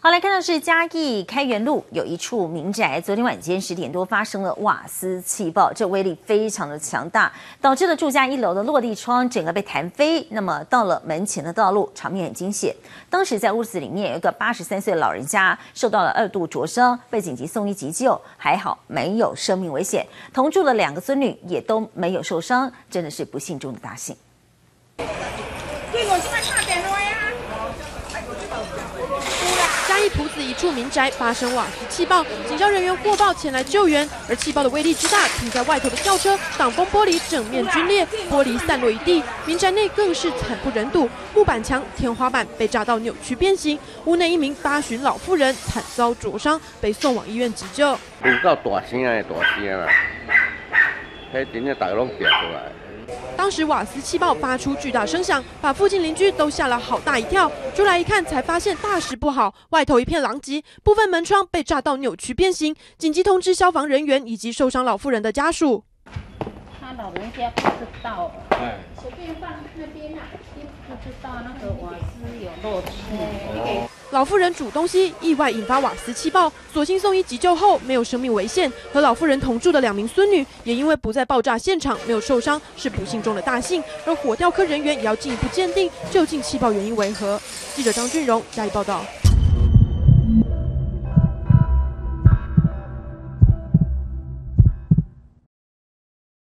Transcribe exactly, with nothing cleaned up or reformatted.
好，来看到是嘉义开元路有一处民宅，昨天晚间十点多发生了瓦斯气爆，这威力非常的强大，导致了住家一楼的落地窗整个被弹飞。那么到了门前的道路，场面很惊险。当时在屋子里面有一个八十三岁的老人家受到了二度灼伤，被紧急送医急救，还好没有生命危险。同住的两个孙女也都没有受伤，真的是不幸中的大幸。 嘉义埔子一处民宅发生瓦斯气爆，警消人员获报前来救援，而气爆的威力之大，停在外头的轿车挡风玻璃整面皲裂，玻璃散落一地，民宅内更是惨不忍睹，木板墙、天花板被炸到扭曲变形，屋内一名八旬老妇人惨遭灼伤，被送往医院急救。 有够大声的大声啦，迄真正大家拢跳出来。 当时瓦斯气爆发出巨大声响，把附近邻居都吓了好大一跳。出来一看，才发现大事不好，外头一片狼藉，部分门窗被炸到扭曲变形，紧急通知消防人员以及受伤老妇人的家属。 他老人家不知道，哎，随便放那边啊，不知道那个瓦斯有漏气。 老妇人煮东西，意外引发瓦斯气爆，所幸送医急救后没有生命危险。和老妇人同住的两名孙女也因为不在爆炸现场，没有受伤，是不幸中的大幸。而火调科人员也要进一步鉴定究竟气爆原因为何。记者张俊荣嘉义报道。